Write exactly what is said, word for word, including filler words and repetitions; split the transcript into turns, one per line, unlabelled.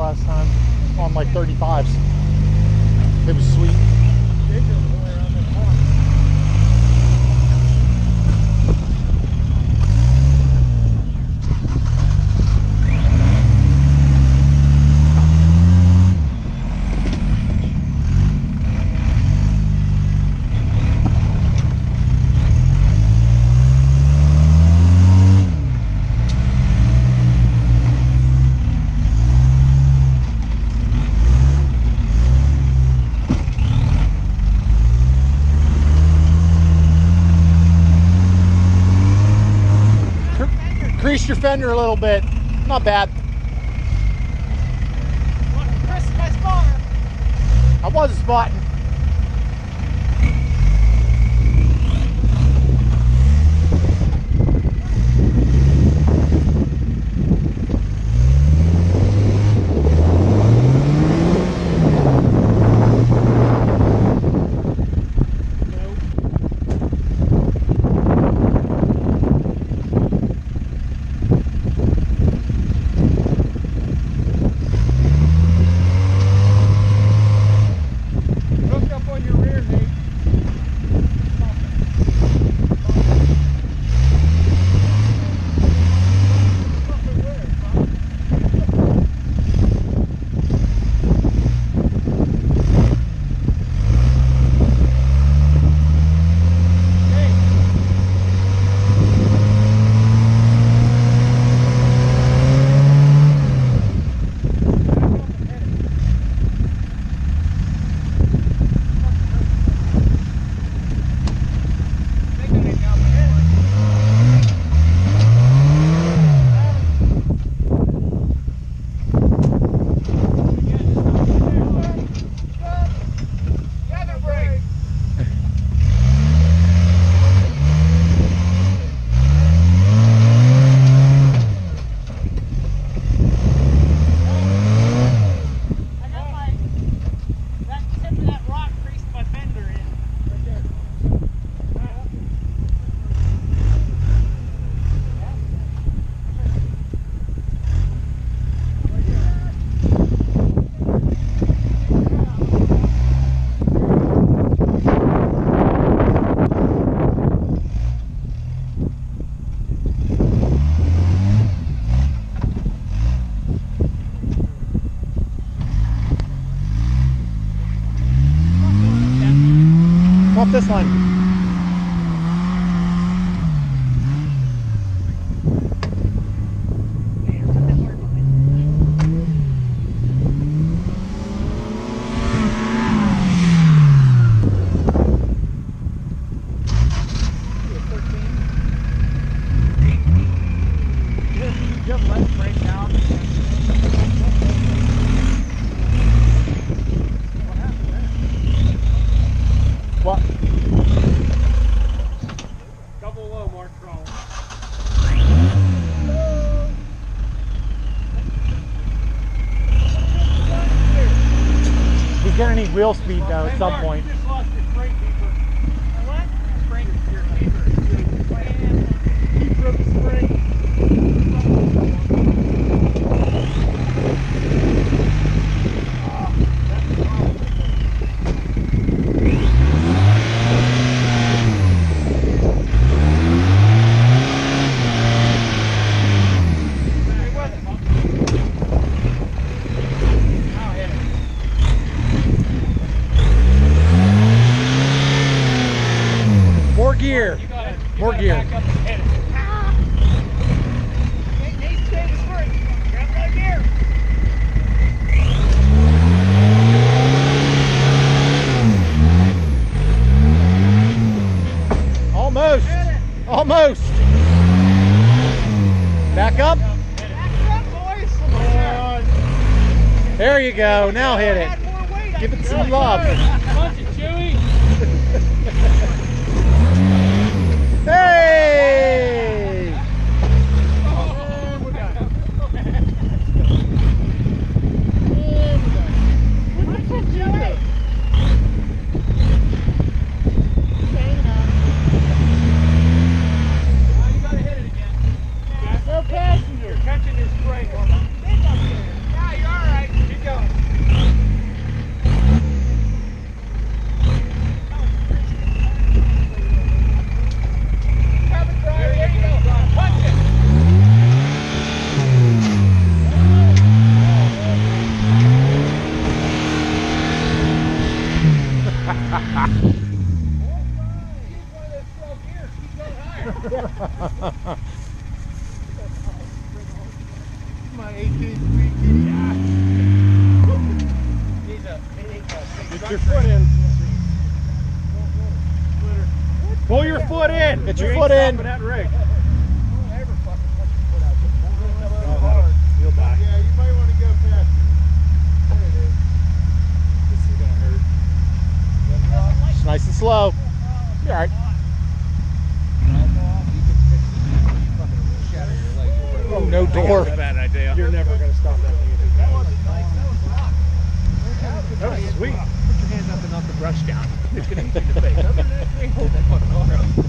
last time on like thirty-fives. It was sweet. Crease your fender a little bit. Not bad.
Chris, my spotter.
I wasn't spotting. Off this line. What?
Double low, Mark Crawl.
He's gonna need wheel speed though at some point.
You just lost your brake keeper. What? Brake your keeper. Keeper of the spring.
More gear. More gear. Almost. Almost. Back up. There you go. Now hit it. Give it some love.
Punch it, Chewy.
Hey!
And we're done. What's it, Chewy? Now you gotta hit it again. No passenger. You're catching his brake. Yeah, you're alright. My eighteen speed kitty. Ah. He's a, he's a
Get your foot in.
Pull your foot in.
Get
You
your
ain't
foot in.
stopping that rig.
Don't ever fucking push your foot out. Just pull it hard.
You'll die.
Yeah, you might want to go fast. There it is.
This is gonna hurt. Just nice and slow. You're all right. Oh, no door.
That's a bad idea.
You're never gonna stop that thing.
That wasn't nice. That was rock.
That was sweet.
Put your hands up and knock the brush down. It's going to hit you in the face. Other than that, you ain't holding that fucking arm.